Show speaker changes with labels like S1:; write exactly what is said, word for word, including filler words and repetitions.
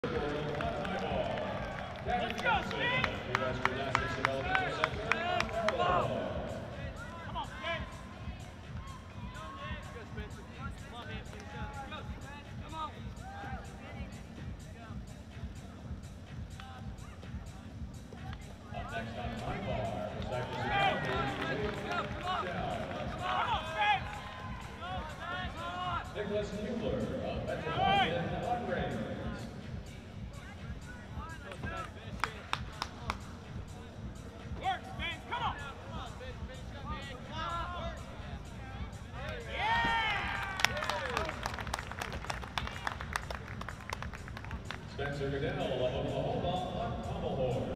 S1: Let's go, Steve!
S2: U S Gymnastics Developmental Center. Come on,
S1: Steve!
S2: Up next on my bar, Cypress Academy. Nicholas Mueller of Metropolitan Upgrades.
S1: Work, Spence, come on!
S2: Spencer Goodell